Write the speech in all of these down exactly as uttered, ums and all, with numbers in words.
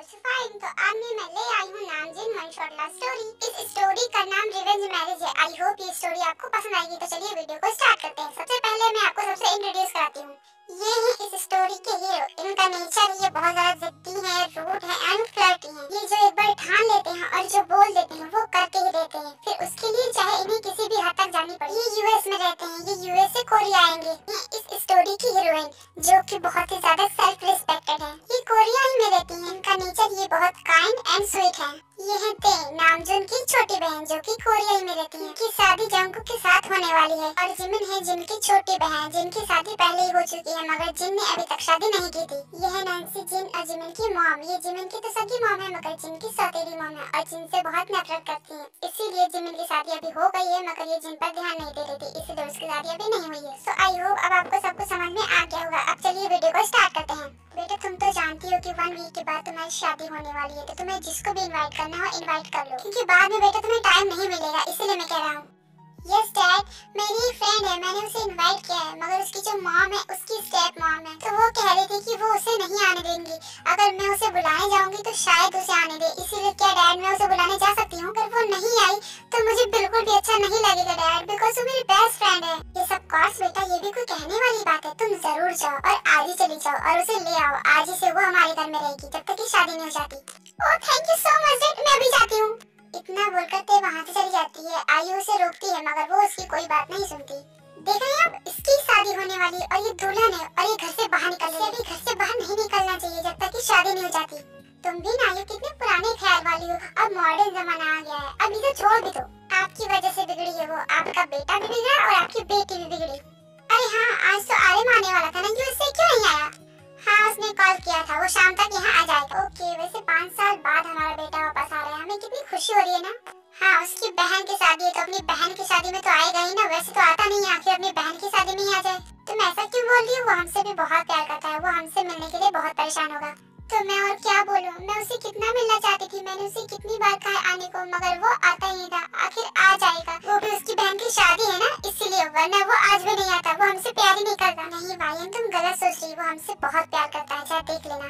So fine. तो आज मैं ले आई हूँ Namjin one shot love story. इस स्टोरी का नाम रिवेंज मैरिज है। आई होप ये स्टोरी आपको पसंद आएगी। तो चलिए वीडियो को स्टार्ट करते हैं। सबसे पहले मैं आपको सबसे इंट्रोड्यूस कराती हूँ। ये है इस स्टोरी के हीरो। इनका नेचर ये बहुत ज्यादा जिद्दी है, रूड है एंड फ्लर्टी है। ये जो एक बार ठान लेते हैं और जो बोल देते हैं वो करके ही देते हैं, फिर उसके लिए चाहे इन्हें किसी भी हद तक जानी पड़े। ये यूएस में रहते हैं। ये यूएस से कोरिया आएंगे। ये इस स्टोरी की हीरोइन जो कि बहुत ही ज्यादा सेल्फ रिस्पेक्टेड है। ये कोरिया ही में रहती है। इनका नेचर ये बहुत काइंड एंड स्वीट है। ये है ते, नामजुन की छोटी बहन जो कि कोरिया ही में रहती है। इनकी शादी जंगकुक के साथ होने वाली है। और जिमिन है जिनकी छोटी बहन, जिनकी शादी पहले ही हो चुकी है मगर जिन ने अभी तक शादी नहीं की थी। ये है नैन्सी, जिन और जिमिन की मॉम। ये जिमिन की तो सगी मॉम है मगर जिन की सौतेली मॉम है और जिन से बहुत नफरत करती है। इसीलिए जिमिन की शादी अभी हो गई है मगर ये जिन पर ध्यान नहीं दे रही थी, इसलिए उसकी शादी अभी नहीं हुई है। सो आई होप अब आपको सब कुछ समझ में आ गया होगा। अब चलिए वीडियो को स्टार्ट करते हैं। बेटा तुम तो जानती हो कि वन वीक के बाद तुम्हारी शादी होने वाली है, तो तुम्हें जिसको भी इनवाइट करना हो इनवाइट कर लो, क्योंकि बाद में बेटा तुम्हें टाइम नहीं मिलेगा, इसीलिए मैं कह रहा हूँ। यस डैड, मेरी एक फ्रेंड है, मैंने उसे इनवाइट किया है मगर उसकी जो मॉम है उसकी स्टेप मॉम है, तो वो कह रही थी कि वो उसे नहीं आने देंगी। अगर मैं उसे बुलाने जाऊंगी तो शायद उसे आने दे, इसीलिए क्या डैड मैं उसे बुलाने जा सकती हूँ? अगर वो नहीं आई तो मुझे बिल्कुल भी अच्छा नहीं लगेगा डैड, बिकॉज वो मेरी बेस्ट फ्रेंड है। ये सब कोर्स बेटा ये भी कोई कहने वाली बात है। तुम जरूर जाओ और आज ही चली जाओ और उसे ले आओ। आज ही से वो हमारे घर में रहेगी जब तक की शादी नहीं हो जाती। Oh thank you so much dad, मैं भी जाती हूँ। इतना बोलकर ते वहाँ से चली जाती है। आयु उसे रोकती है मगर वो उसकी कोई बात नहीं सुनती। देख रहे हैं आप, इसकी शादी होने वाली है और ये दुल्हन है और ये घर से बाहर निकल रही है। अभी घर से बाहर नहीं निकलना चाहिए जब तक कि शादी नहीं हो जाती। तुम भी ना, ये कितने पुराने ख्याल वाली हो। अब मॉडर्न जमाना आ गया है, अब इसे छोड़ भी दो। आपकी वजह से बिगड़ी है वो, आपका बेटा भी बिगड़ा और आपकी बेटी भी बिगड़ी। अरे हाँ, आज तो आर्यन आने वाला था ना, ये उससे क्यों नहीं आया? हाँ उसने कॉल किया था, वो शाम तक यहाँ आ जाएगा। ओके, वैसे पाँच साल बाद हमारा बेटा वापस आ रहा है, हमें कितनी खुशी हो रही है ना। हाँ उसकी बहन की शादी है तो अपनी बहन की शादी में तो आएगा ही ना, वैसे तो आता नहीं है, आखिर अपनी बहन की शादी में ही आ जाए। तुम ऐसा क्यों बोल रही हो? वो हमसे भी बहुत प्यार करता है, वो हमसे मिलने के लिए बहुत परेशान होगा। तो मैं और क्या बोलूं, मैं उसे कितना मिलना चाहती थी, मैंने उसे कितनी बार कहा आने को मगर वो आता ही नहीं था। आखिर आ जाएगा, वो भी उसकी बहन की शादी है ना इसीलिए, वरना वो आज भी नहीं आता। वो हमसे प्यार ही नहीं करता। नहीं भाई तुम गलत सोच रही, वो हमसे बहुत प्यार करता है, चाहे देख लेना।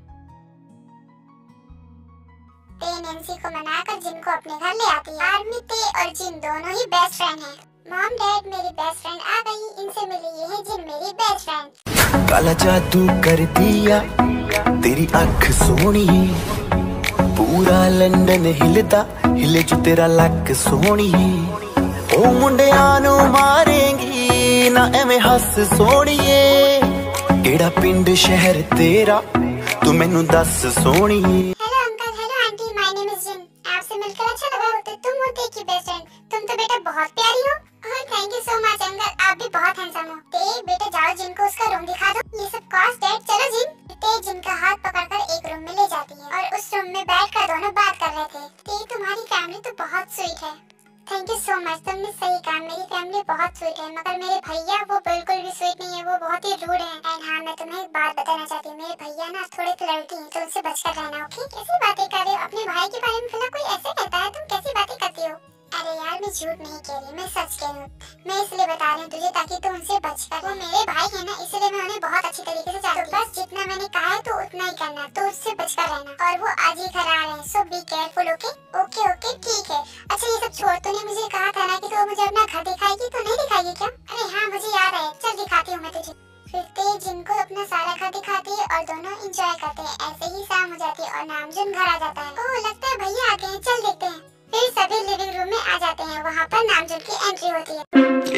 ते नैन्सी को मनाकर जिन को अपने घर ले आती है। आर्मी ते और जिन दोनों ही बेस्ट फ्रेंड हैं। मॉम डैड मेरी बेस्ट फ्रेंड आ गई, इनसे मिली। ये है जिन मेरी बेस्ट फ्रेंड। काला जादू कर दिया तेरी अख सोनी, पूरा लंदन हिलदा हिले जो तेरा लक सोनी। ओ मुंडिया नु मारेंगी ना एवें हस सोनिए, केड़ा पिंड शहर तेरा तू मैनू दस सोनी। Hello uncle, hello aunty, my name is Jin. आपसे मिलकर अच्छा लगा। तो तुम हो ते की बेस्ट फ्रेंड, तुम तो बेटा बहुत प्यारी हो। Oh thank you so much uncle, आप भी बहुत हैंडसम हो। ते बेटा जाओ जिन को उसका रूम दिखा दो। ये सब कॉस्ट डैड, चलो जिन। ते जिन का हाथ पकड़कर एक रूम में ले जाती है और उस रूम में बैठकर दोनों बात कर रहे थे। ते तुम्हारी फैमिली तो बहुत स्वीट है। थैंक यू सो मच, तुमने सही कहा, मेरी फैमिली बहुत स्वीट है मगर मेरे भैया वो बिल्कुल भी स्वीट नहीं है, वो बहुत ही रूड है। एंड हाँ मैं तुम्हें एक बात बताना चाहती हूँ, मेरे भैया ना थोड़े फ्लर्टी हैं तो उनसे बचकर रहना। ओके, कैसी बातें कर रहे हो? अपने भाई के बारे में भला कोई ऐसे कहता है? तुम कैसी बातें करती हो? अरे यार मैं झूठ नहीं कह रही, मैं सच कह रही हूँ। मैं इसलिए बता रही हूँ तुझे ताकि तू उनसे बचकर, वो मेरे भाई है ना इसलिए मैं उन्हें बहुत अच्छी तरीके से जानती हूँ। बस जितना मैंने कहा है तो उतना ही करना, तो उससे बचकर रहना। और वो आज ही घर आ रहे हैं, so be careful. Okay okay okay ठीक है। अच्छा ये सब छोड़, तूने मुझे कहा था ना कि तू मुझे अपना घर दिखाएगी, तो नहीं दिखाएगी क्या? अरे हाँ मुझे याद है, चल दिखाती हूँ मैं तुझे। फिर ते जिनको अपना सारा घर दिखाती है और दोनों एंजॉय करते हैं। ऐसे ही शाम हो जाती है और नामजुन घर आ जाता है। ओह लगता है भैया आ गए हैं, चल देखते हैं। फिर सभी लिविंग रूम में आ जाते हैं, वहाँ पर नामजुन की एंट्री होती है।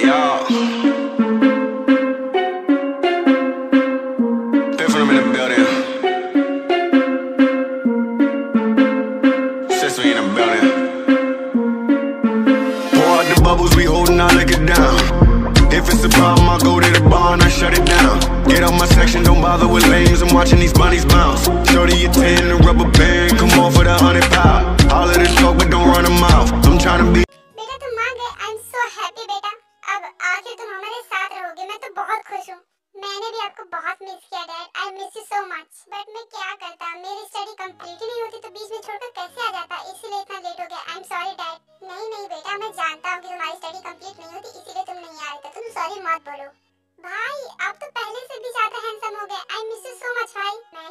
If it's a problem, I'll go to the bar and I shut it down. Get on my section, don't bother with lames. I'm watching these bunnies bounce. Shorty a ten, a rubber band, come on for the hundred pound. All of this talk, but don't run them out. I'm trying to be. बेटा तुम मान गए, I'm so happy बेटा। अब आखिर तुम हमारे साथ रहोगे, मैं तो बहुत खुश हूँ। मैंने भी आपको बहुत मिस किया dad, I miss you so much। But मैं क्या करता, मेरी स्टडी कंप्लीट ही नहीं होती तो बीच में छोड़कर कैसे आ जाता, इसीलिए इतना लेट हो गया। I'm sorry dad. नहीं नहीं बेटा, मैं जानता हूँ कि तुम्हारी स्टडी कंप्लीट नहीं होती इसीलिए तुम नहीं आ रहे थे, तुम सॉरी मत बोलो। भाई आप तो पहले से भी ज्यादा हैंडसम हो गए, I miss you so much भाई। मैंने भी तुम्हें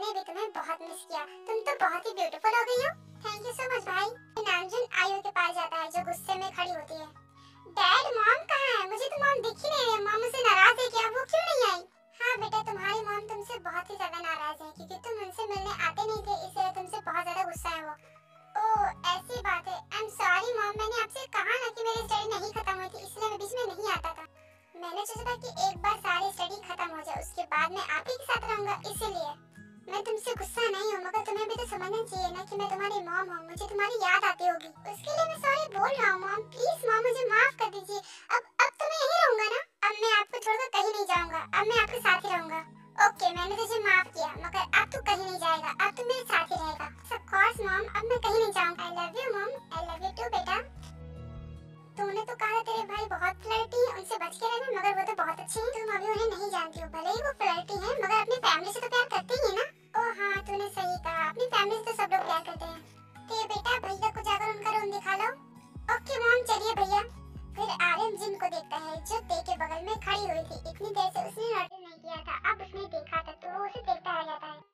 तुम्हें बहुत मिस किया, तुम तो बहुत ही ब्यूटीफुल हो गई हो। थैंक यू सो मच भाई। नामजुन आयु के पास जाता है जो गुस्से में खड़ी होती है। डैड मॉम कहाँ है? मुझे तो मॉम दिख ही नहीं रही। मॉम मुझसे नाराज है क्या? वो क्यों नहीं आई? हाँ बेटा, तुम्हारी मॉम तुमसे बहुत ही ज्यादा नाराज है क्योंकि तुम उनसे मिलने आते नहीं थे, इसलिए तुमसे बहुत ज्यादा गुस्सा है वो। ओह ऐसी बात है। आई एम सॉरी मॉम, मैंने आपसे कहा ना कि मेरी स्टडी नहीं खत्म हुई थी, इसलिए मैं बीच में नहीं आता था। मैंने सोचा था कि एक बार सारी स्टडी खत्म हो जाए उसके बाद मैं आप ही के साथ रहूंगा, इसीलिए। मैं तुमसे गुस्सा नहीं हूँ, मगर तुम्हें भी तो समझना चाहिए ना कि मैं तुम्हारी मॉम हूँ, मुझे तुम्हारी याद आती होगी। उसके लिए मैं सॉरी बोल रहा हूँ मॉम। प्लीज मॉम मुझे माफ कर दीजिए। अब अब तो मैं यहीं रहूंगा ना? अब मैं आपको छोड़कर कहीं नहीं जाऊंगा, अब मैं आपके साथ ही रहूंगा। ओके मैंने तुझे माफ किया, मगर अब तू कहीं नहीं जाएगा, अब तू मेरे साथ ही रहेगा। ऑफ कोर्स मॉम, अब मैं कहीं नहीं जाऊंगा। I love you mom. I love you too बेटा। तूने तो कहा तेरे भाई बहुत फ्लर्टी हैं, उनसे बच के रहना, मगर वो तो बहुत अच्छे हैं। तुम अभी उन्हें नहीं जानती हो, भले ही वो फ्लर्टी हैं, मगर अपनी फैमिली से तो प्यार करते ही है ना। ओह हाँ तूने सही कहा, अपनी फैमिली से तो सब लोग प्यार करते हैं। तो बेटा भैया को जाकर उनका रूम दिखा लो। ओके मॉम चलिए भैया। फिर आर्यन जिन को देखता है जो ते के बगल में खड़ी हुई थी। इतनी देर से उसने नोटिस नहीं किया था, अब उसने देखा था तो वो उसे देखता रह जाता है।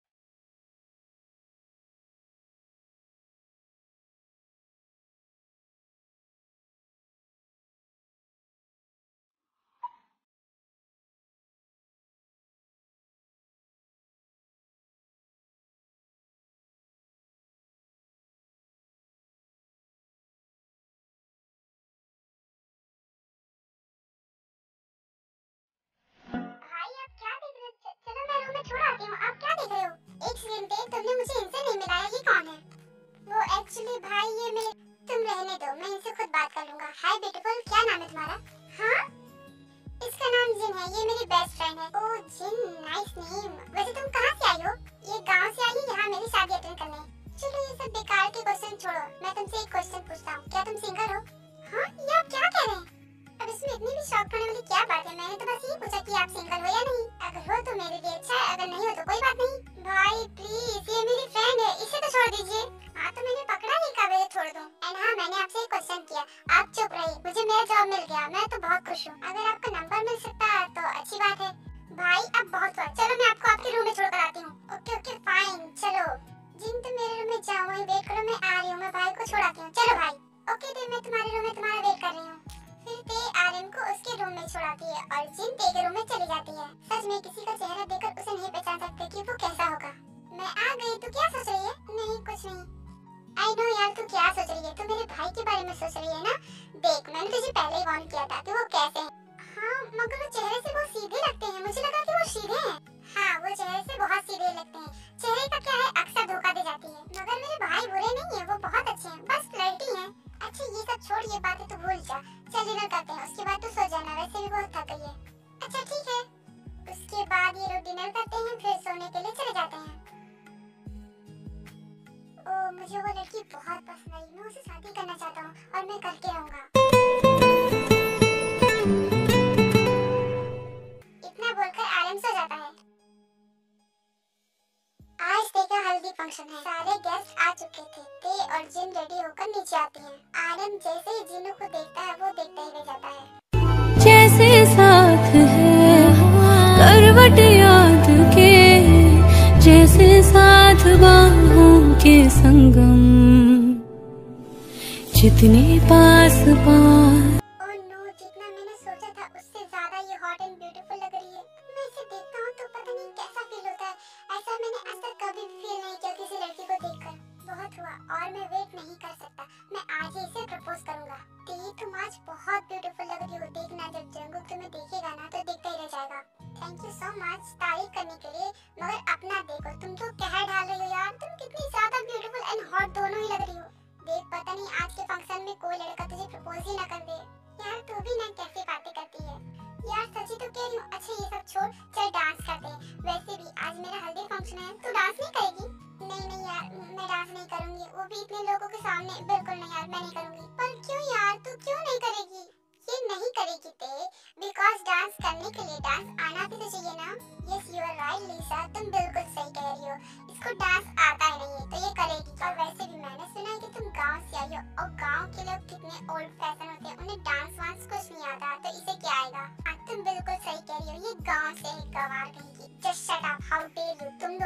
छोड़ आती हूँ, आप क्या देख रहे हो? एक सेकंड देख, तुमने मुझे इनसे नहीं मिलाया, ये कौन है? वो एक्चुअली भाई ये मेरे। तुम रहने दो, मैं इनसे खुद बात कर लूंगा। हाय ब्यूटीफुल, क्या नाम है तुम्हारा? हाँ इसका नाम जिन है, ये मेरी बेस्ट फ्रेंड है। Oh Jin, nice name. वैसे तुम कहाँ से आई हो? ये गांव से आई हो यहाँ मेरी शादी अटेंड करने। चलो ये सब बेकार के क्वेश्चन छोड़ो, मैं तुमसे एक क्वेश्चन पूछता हूँ, क्या तुम सिंगल हो? हाँ ये आप क्या कह रहे हैं? अब इसमें इतनी भी शॉक होने वाली क्या बात है? मैंने तो बस ये पूछा कि आप सिंगल हो या नहीं। अगर हो तो मेरे लिए अच्छा है, अगर नहीं हो तो कोई बात नहीं। भाई प्लीज, ये मेरी फ्रेंड है, इसे तो छोड़ दीजिए। हाँ तो मैंने पकड़ा नहीं, कब ये छोड़ दूं? एंड हाँ मैंने आपसे एक क्वेश्चन किया, आप चुप रहिए। मुझे मेरा जॉब मिल गया, मैं तो बहुत खुश हूँ। अगर आपका नंबर मिल सकता है तो अच्छी बात है। भाई अब बहुत हुआ, चलो मैं आपको आपके रूम में छोड़ कर आती हूँ। ओके ओके फाइन चलो। जिन तुम मेरे रूम में जाओ, वहीं वेट करो, मैं आ रही हूँ। मैं भाई को छोड़ाती हूँ, चलो भाई। ओके देव, मैं तुम्हारे रूम में तुम्हारा वेट कर रही हूँ। फिर ते आर्यन को उसके रूम में छोड़ाती है और जिन ते के रूम में चली जाती है। सच में किसी का चेहरा देखकर उसे नहीं पहचान सकते कि वो कैसा होगा। मैं आ गई, तू क्या सोच रही है? नहीं कुछ नहीं। आई नो यार तू क्या सोच रही है, तू मेरे भाई के बारे में सोच रही है ना? देख मैंने तुझे पहले ही वार्न किया था कि वो कैसे हैं। हाँ मगर वो चेहरे से बहुत सीधे लगते हैं, मुझे लगा कि वो सीधे हैं। हाँ वो चेहरे से बहुत सीधे लगते हैं, चेहरे का क्या है अक्सर धोखा दे जाती है। मगर मेरे भाई बुरे नहीं है, वो बहुत अच्छे हैं, बस फ्लर्टी हैं। अच्छा ये सब छोड़, ये बातें तो भूल जा। चल डिनर करते हैं, उसके बाद तू सो जाना, वैसे भी बहुत थक गई है। अच्छा ठीक है। उसके बाद ये लोग डिनर करते हैं, फिर सोने के लिए चले जाते हैं। ओह मुझे वो लड़की बहुत पसंद आई, मैं उससे शादी करना चाहता हूँ और मैं करके रहूंगा। इतना बोलकर आर्यन सो जाता है। आज ते का हल्दी फंक्शन है, सारे गेस्ट आ चुके थे। ते और जिन रेडी होकर नीचे आती हैं। आर्यन जैसे ही जिन्नू को देखता है वो देखता ही रह जाता है। जैसे साथ है करवट याद के, जैसे साथ बाहों के संगम, जितने पास पास। ओह नो, जितना मैंने सोचा था उससे ज्यादा ये हॉट एंड ब्यूटीफुल लग रही है। मैं इसे देखता हूँ तो पता नहीं कैसा फील होता है। ऐसा मैंने आज तक कभी फील नहीं किया किसी लड़की को देखकर। बहुत हुआ और मैं वेट नहीं कर सकता, मैं आज ही इसे प्रपोज करूंगा। ते तुम आज बहुत ब्यूटीफुल लग रही हो, देखना जब जंगुक तुम्हें देखेगा ना तो देखता ही रह जाएगा। थैंक यू सो मच तारीफ करने के लिए, मगर अपना देखो, तुम तो कहर डाल रही हो यार। तुम कितनी ज्यादा ब्यूटीफुल एंड हॉट दोनों ही लग रही हो। देख पता नहीं आज के फंक्शन में कोई लड़का तुझे प्रपोज ही ना कर दे। यार तू भी ना कैसी बातें करती है यार, सच्ची तो कह रही हूँ। अच्छा ये सब छोड़, चल डांस करते हैं। वैसे भी आज मेरा हल्दी फंक्शन है, तू डांस नहीं करेगी? नहीं नहीं यार मैं डांस नहीं करूंगी, वो भी इतने लोगों के सामने। बिल्कुल नहीं यार मैं नहीं करूंगी। पर क्यों यार, तू क्यों नहीं करेगी? ये नहीं करेगी ते, बिकॉज डांस करने के लिए डांस आना भी तो चाहिए ना। Yes you are right Lisa, तुम बिल्कुल सही कह रही हो। इसको डांस आता ही नहीं है तो ये करेगी। और वैसे भी मैंने सुना है कि तुम गांव से आई हो, और गांव के लोग कितने ओल्ड फैशन होते हैं, उन्हें डांस वांस कुछ नहीं आता, तो इसे क्या आएगा? तुम बिल्कुल सही कह रही हो, ये गांव से है, गवार कहेगी। Just shut up, how dare you. तुम दोनों ने मेरे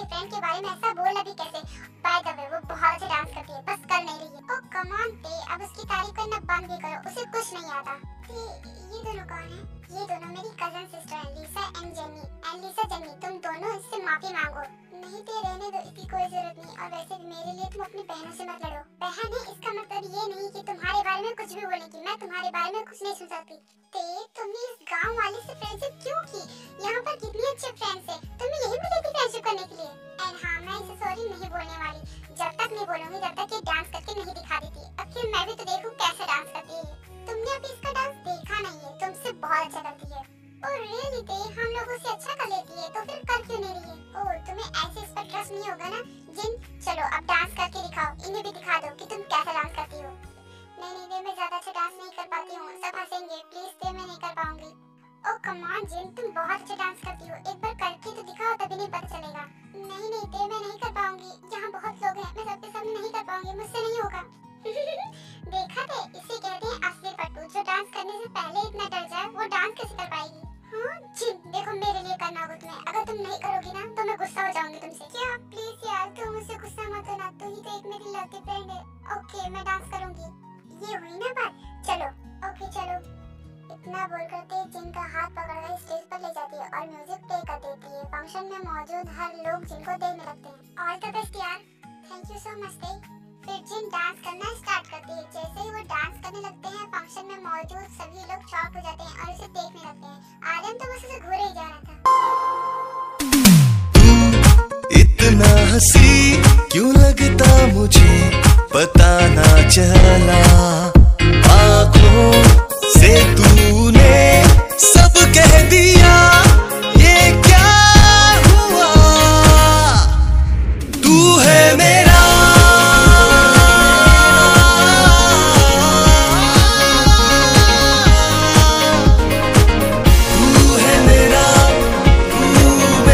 मेरी फ्रेंड के बारे में ऐसा बोलना भी कैसे? बाय द वे वो बहुत अच्छा डांस करती है, बस कर नहीं रही है। ओह कम ऑन ते, अब उसकी तारीफ करना बंद भी करो, उसे कुछ नहीं आता। ते, ये दोनों कौन है? ये दोनों मेरी कजन सिस्टर है, Lisa and Jenny. And Lisa Jenny, तुम दोनों इससे माफी मांगो। नहीं ते, रहने दो, इसकी कोई जरूरत नहीं। और वैसे भी मेरे लिए तुम अपनी बहनों से मत लड़ो। बहन है इसका मतलब ये नहीं कि तुम्हारे बारे में कुछ भी बोलेगी। मैं तुम्हारे बारे में कुछ नहीं सुन सकती। ते, तुमने इस गाँव वाले से फ्रेंडशिप क्यों की? यहाँ पर कितनी अच्छे फ्रेंड्स है, तुम्हें यही मिली थी फ्रेंडशिप करने के लिए। एंड हाँ, मैं इसे सॉरी नहीं बोलने वाली, जब तक नहीं बोलूंगी जब तक ये डांस करके नहीं दिखा देती। आखिर मैं भी तो देखूं कैसे डांस करती है। तुमने अभी इसका डांस देखा नहीं है, तुमसे बहुत अच्छा करती है। और रियली ते, हम लोगों से अच्छा कर लेती है, तो फिर कर क्यों नहीं रही है? ओह, तुम्हें ऐसे इस पर ट्रस्ट नहीं होगा ना जिन? चलो अब डांस करके दिखाओ, इन्हें भी दिखा दो कि तुम कैसा डांस करती हो। नहीं नहीं दे, मैं ज्यादा अच्छा डांस नहीं कर पाती हूँ, सब हंसेंगे। प्लीज दे, मैं नहीं कर पाऊंगी। ओह कम ऑन जिन, तुम बहुत अच्छा डांस करती हो, एक बार करके तो दिखाओ, तभी नहीं पता चलेगा। नहीं नहीं दे, मैं नहीं कर पाऊंगी, यहाँ बहुत लोग हैं, मैं सबके सामने नहीं कर पाऊंगी, मुझसे नहीं होगा। देखा थे, इसे कहते हैं असली पट्टू, जो डांस करने से पहले इतना डर जाए, वो डांस कैसे कर पाएगी? हाँ जिन, देखो मेरे लिए करना होगा तुम्हें, अगर तुम नहीं करोगी ना तो मैं गुस्सा हो जाऊंगी तुमसे। क्या प्लीज यार, तुम मुझसे गुस्सा मत होना, तू ही तो एक मेरी लकी फ्रेंड है। ओके मैं डांस करूंगी, ये हुई ना बात। चलो ओके चलो। इतना बोल करते जिनका हाथ पकड़कर स्टेज पर ले जाती है और म्यूजिक प्ले कर देती है। फंक्शन में मौजूद हर लोग जिनको देखने लगते हैं। ऑल द बेस्ट यार, थैंक यू सो मच। फिर जिन डांस करना स्टार्ट करती है। जैसे ही वो डांस करने लगते हैं, फंक्शन में मौजूद सभी लोग शॉक हो जाते हैं और उसे देखने लगते हैं। आर्यन तो बस उसे घूरे ही जा रहा था। इतना हंसी क्यों लगता मुझे, पता ना चला। आँखों से तूने सब कह दिया, ये क्या हुआ? तू है मेरा, तू है मेरा, तू मेरा।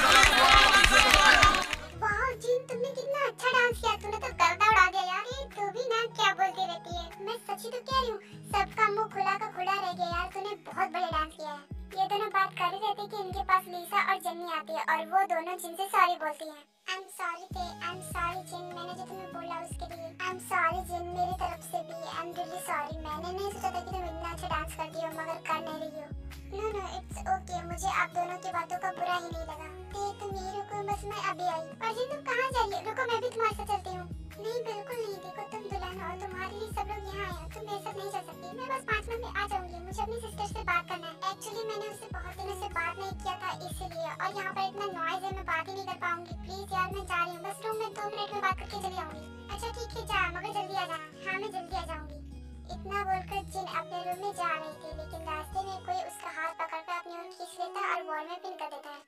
वाह जिन, तुमने कितना अच्छा डांस किया, तूने तो गर्दा उड़ा दिया यार। ये तू भी ना क्या बोलती रहती है, मैं सच्ची तो कह रही हूँ, सबका मुंह खुला का खुला रह गया यार। तूने बहुत बढ़िया डांस किया है। ये दोनों बात कर ही रहते कि इनके पास लिसा और जेनी आती है और वो दोनों जिन से सॉरी बोलती हैं। आई एम सॉरी थे, आई एम सॉरी जिन, मैंने जो तुम्हें बोला उसके लिए। आई एम सॉरी जिन, मेरी तरफ से भी आई एम रियली सॉरी। मैंने नहीं सोचा था कि तुम इतना अच्छा डांस करती हो, मगर कर नहीं रही हो। नो नो इट्स ओके, मुझे आप दोनों की बातों का बुरा ही नहीं लगा। ते तुम यही रुको, बस मैं अभी आई। और जिन तुम कहाँ जा रही हो? रुको मैं भी तुम्हारे साथ चलती हूँ। नहीं बिल्कुल नहीं, देखो तुम दुल्हन हो और तुम्हारे लिए सब लोग यहाँ आए हैं, तुम मेरे साथ नहीं चल सकती। मैं बस पाँच मिनट में आ जाऊंगी, मुझे अपनी सिस्टर से बात करना है। एक्चुअली मैंने उससे बहुत दिनों से बात नहीं किया था इसीलिए, और यहाँ पर इतना नॉइज है, मैं बात ही नहीं कर पाऊंगी। प्लीज यार मैं जा रही हूँ, बस रूम में दो मिनट में बात करके चली आऊंगी। अच्छा ठीक है जा, मगर जल्दी आ जाना। हाँ मैं जल्दी आ जाऊंगी। इतना बोलकर जिन अपने रूम में जा रही थी, लेकिन रास्ते में कोई उसका हाथ पकड़कर अपनी ओर खींच लेता और वॉल में पिन कर देता है।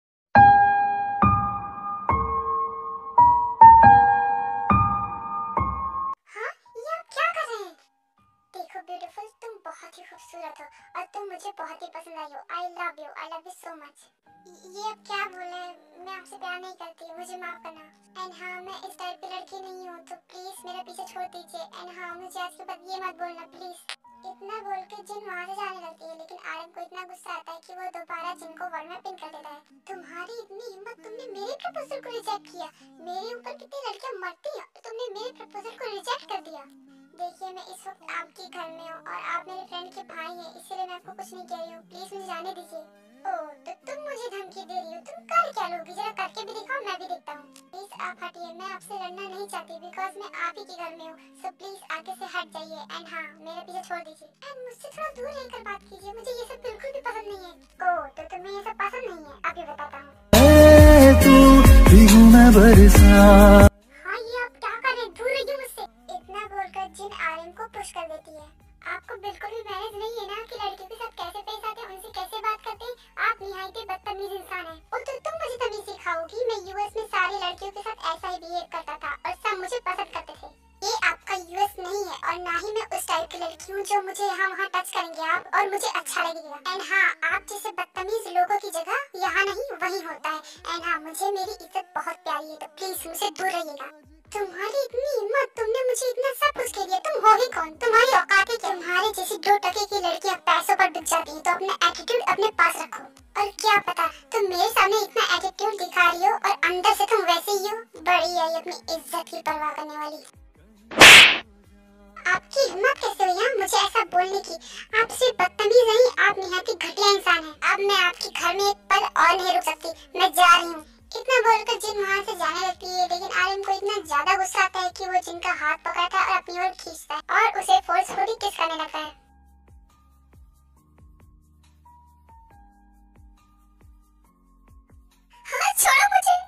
देखो ब्यूटीफुल, तुम बहुत ही खूबसूरत हो और तुम मुझे बहुत ही पसंद आई हो। I love you, I love you so much. ये अब क्या बोले, मैं आपसे प्यार नहीं करती, मुझे माफ करना। एंड हाँ मैं इस टाइप की लड़की नहीं हूँ, तो प्लीज मेरा पीछे छोड़ दीजिए। एंड हाँ मुझे आज के बाद ये मत बोलना प्लीज। इतना बोल के जिन वहाँ से जाने लगती है, लेकिन आर्यन को इतना गुस्सा आता है कि वो दोबारा जिन को वॉल में पिन कर देता है। तुम्हारी इतनी हिम्मत, तुमने मेरे प्रपोजल को रिजेक्ट किया। मेरे ऊपर कितनी लड़कियां मरती हैं, तुमने मेरे प्रपोजल को रिजेक्ट कर दिया। देखिए मैं इस वक्त आपके घर में हूँ और आप मेरे फ्रेंड के भाई हैं, इसीलिए मैं आपको कुछ नहीं कह रही हूँ। प्लीज मुझे जाने दीजिए। ओह तो तुम मुझे धमकी दे रही हो, तुम कर क्या लोगी? जरा करके भी दिखाओ, मैं भी देखता हूँ। प्लीज आप हटिए, मैं आपसे लड़ना नहीं चाहती, बिकॉज मैं आप ही के घर में हूँ। सो प्लीज आगे से हट जाइए। एंड हाँ मेरा पीछे छोड़ दीजिए एंड मुझसे थोड़ा दूर रहकर बात कीजिए, मुझे ये सब बिल्कुल भी पसंद नहीं है। ओह तो तुम्हें ये सब पसंद नहीं है, अभी बताता हूँ। हाँ ये आप क्या कर रहे हैं, दूर रहिए मुझसे। इतना बोलकर जिन आर्यन को पुश कर देती है। आपको बिल्कुल भी मैनेज नहीं है ना कि लड़कियों के साथ कैसे पेश आते हैं, उनसे कैसे बात करते हैं। आप निहायत ही बदतमीज इंसान हैं। और तो तुम मुझे तमीज सिखाओगी? मैं यूएस में सारी लड़कियों के साथ ऐसा ही बिहेव करता था और सब मुझे पसंद करते थे। ये आपका यूएस नहीं है और ना ही मैं उस टाइप की लड़की हूँ जो मुझे यहाँ वहाँ टच करेंगे आप और मुझे अच्छा लगेगा। एंड हाँ आप जैसे बदतमीज लोगों की जगह यहाँ नहीं वहीं होता है। एंड हाँ मुझे मेरी इज्जत बहुत प्यारी है, तो प्लीज मुझसे दूर रहिएगा। तुम्हारी इतनी हिम्मत, तुमने मुझे इतना सब कुछ कह दिया, तुम हो ही कौन? तुम्हारी औकात है क्या? तुम्हारे जैसी दो टके की लड़कियां पैसों पर बिक जाती है, तो अपना एटीट्यूड अपने पास रखो। और क्या पता तुम मेरे सामने इतना एटीट्यूड दिखा रही हो और अंदर से तुम वैसे ही हो, बड़ी आई अपनी इज्जत की परवाह करने वाली। आपकी हिम्मत कैसे हुई है मुझे ऐसा बोलने की? आप सिर्फ बदतमीज नहीं, आप निहायत घटिया इंसान हैं। अब मैं आपके घर में एक पल और नहीं रुक सकती, मैं जा रही हूँ। इतना बोलकर जिन वहाँ से जाने लगती है, लेकिन आलिम को इतना ज्यादा गुस्सा आता है कि वो जिन का हाथ पकड़ा था और अपनी ओर खींचता है और उसे फोर्सफुली किस करने लगता है। हाँ, छोड़ो मुझे।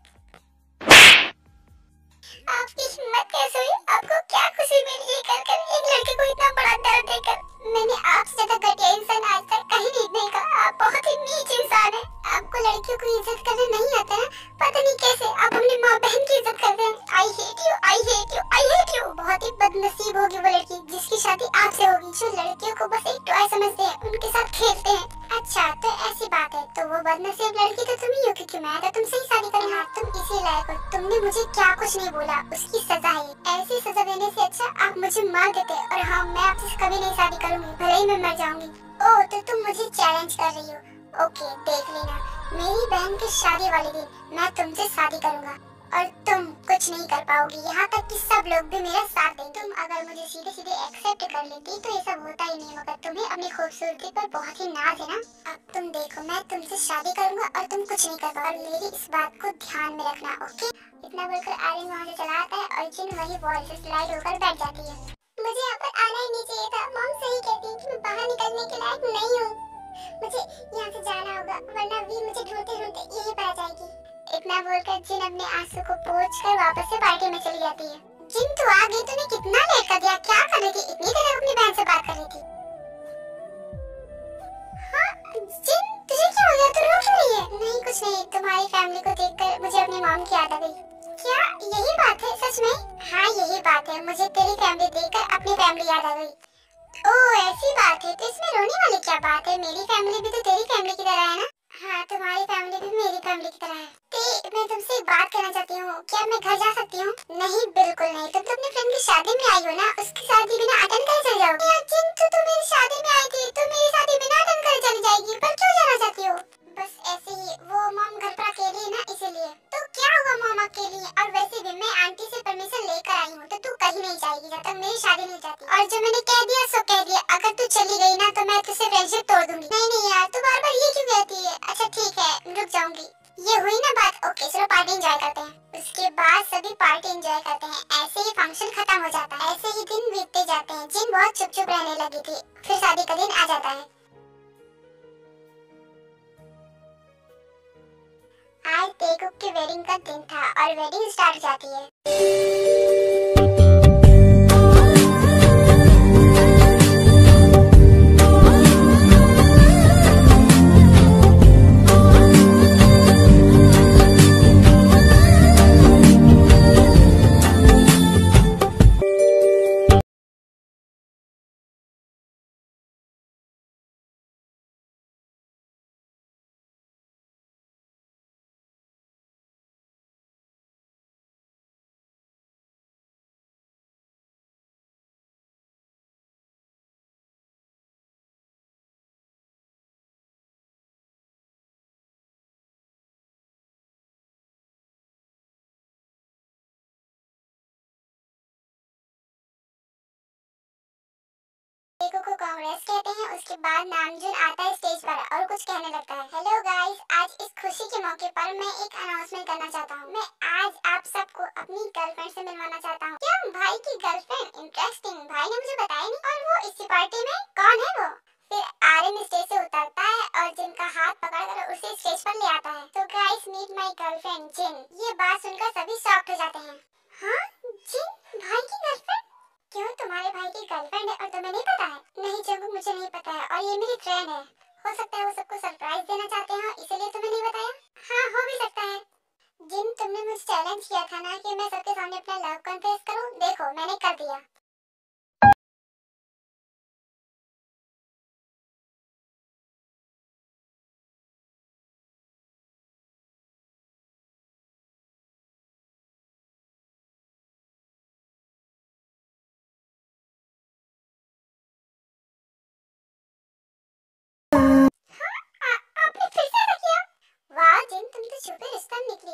आपकी हिम्मत कैसे हुई? आपको क्या खुशी मिली ये कर कर, एक लड़के को इतना बड़ा दर्द देकर? मैंने आपसे ज्यादा घटिया इंसान आज तक कहीं नहीं देखा। आप बहुत ही नीच इंसान हैं। आपको लड़कियों को इज्जत करना नहीं आता है, पता नहीं कैसे आप अपनी माँ बहन की इज्जत करते हैं। I hate you, I hate you, I hate you. बहुत ही बदनसीब होगी वो लड़की जिसकी शादी आपसे होगी, जो लड़कियों को बस एक टॉय समझते हैं, उनके साथ खेलते हैं। अच्छा तो ऐसी बात है, तो वो बदनसीब लड़की तो तुम ही हो, क्योंकि मैं तो तुमसे ही शादी करूँ। हाँ, तुम इसी लायक हो। तुमने मुझे क्या कुछ नहीं बोला, उसकी सजा है। ऐसी सजा देने से अच्छा आप मुझे मार देते। और हाँ, मैं आपसे कभी नहीं शादी करूंगी, भले ही मैं मर जाऊंगी। ओह, तो तुम मुझे चैलेंज कर रही हो? ओके, देख लेना, मेरी बहन की शादी वाले दिन मैं तुमसे शादी करूंगा और तुम कुछ नहीं कर पाओगी, यहाँ तक कि सब लोग भी मेरा साथ देंगे। तुम अगर मुझे सीधे सीधे एक्सेप्ट कर लेती तो ये सब होता ही नहीं, मगर तुम्हें अपनी खूबसूरती पर बहुत ही नाज है ना। अब तुम देखो, मैं तुमसे शादी करूंगा और तुम कुछ नहीं कर पाओगे। मेरी इस बात को ध्यान में रखना, ओके? इतना बोलकर आर्यन वहाँ से चला आता है और जिन वही वॉल से स्लाइड होकर बैठ जाती है। मुझे यहाँ पर आना ही नहीं चाहिए था। मॉम सही कहती है कि मैं बाहर निकलने के लायक नहीं हूँ। मुझे यहाँ से जाना होगा, वरना वी मुझे ढूंढते ढूंढते यहीं पर आ जाएगी। इतना बोलकर जिन अपने आंसू को पोंछकर वापस से पार्टी में चली जाती है। जिन तू आ गई, तूने कितना लेट कर दिया? क्या कर रही थी इतनी देर अपनी बहन से बात कर रही थी? हाँ जिन, तुझे क्या हो गया? तू रो क्यों रही है? नहीं कुछ नहीं, तुम्हारी फैमिली को देखकर मुझे अपनी मॉम की याद आ गई। क्या यही बात है सच में? हाँ यही बात है, मुझे तेरी फैमिली देखकर अपनी फैमिली याद आ गई। ओह ऐसी बात है, तो इसमें रोने वाली क्या बात है? मेरी फैमिली भी तो तेरी फैमिली की तरह है ना? हाँ, तुम्हारी फैमिली भी मेरी फैमिली की तरह है। ते, मैं तुमसे एक बात करना चाहती हूँ, क्या मैं घर जा सकती हूँ? नहीं बिल्कुल नहीं, तुम तो अपने फ्रेंड की शादी में आई हो ना, उसकी शादी बिना अटेंड करे चली जाओगी? यार जिन, तू तो मेरी शादी में आई थी, तो मेरी शादी बिना अटेंड करे चली जाएगी, पर क्यों जाना चाहती हो? बस ऐसे ही, वो मॉम घर पर अकेली है ना, इसीलिए। तो क्या हुआ मॉम अकेली? और वैसे भी मैं आंटी से परमिशन लेकर आई हूँ, तो तू कहीं नहीं जाएगी जब तक मेरी शादी नहीं जाती। और जो मैंने कह दिया सो कह दिया, अगर तू चली गई ना तो मैं तुझसे फ्रेंडशिप तोड़ दूंगी। नहीं नहीं यार, तू बार बार ये क्यों कहती है? अच्छा ठीक है, रुक जाऊंगी। ये हुई ना बात, ओके चलो पार्टी एंजॉय करते हैं। उसके बाद सभी पार्टी एंजॉय करते हैं। ऐसे ही फंक्शन खत्म हो जाता है। ऐसे ही दिन बीतते जाते हैं। जिन बहुत चुप चुप रहने लगी थी, फिर शादी का दिन आ जाता है। आज तेगुक की वेडिंग का दिन था और वेडिंग स्टार्ट हो जाती है। तेगुक को कांग्रेस कहते हैं। उसके बाद नामजून आता है स्टेज पर और कुछ कहने लगता है। हेलो गाइस, आज इस खुशी के मौके पर मैं एक अनाउंसमेंट करना चाहता हूँ। मैं आज आप सबको अपनी गर्लफ्रेंड से मिलवाना चाहता हूँ। क्या भाई की गर्लफ्रेंड? इंटरेस्टिंग, भाई ने मुझे बताया नहीं। और वो इसी पार्टी में कौन है वो? फिर आर्यन स्टेज से उतरता है और जिन का हाथ पकड़कर उसे स्टेज पर ले आता है। तो guys meet my girlfriend Jin. ये बात सुनकर सभी शॉक्ड हो जाते हैं। हाँ जिन, भाई की गर्लफ्रेंड? क्यों, तुम्हारे भाई की गर्लफ्रेंड है और तुम्हें नहीं पता है? नहीं जंगू, मुझे नहीं पता है और ये मेरी फ्रेंड है। हो सकता है वो सबको सरप्राइज देना चाहते हो, इसलिए तुम्हें नहीं बताया। हाँ हो भी सकता है। जिन, तुमने मुझे चैलेंज किया था ना कि मैं सबके सामने अपना लव कन्फेस करूं, देखो मैंने कर दिया।